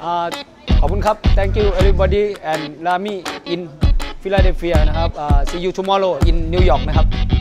ขอบคุณครับ thank you everybody and Rami in Philadelphia นะครับ see you tomorrow in New York นะครับ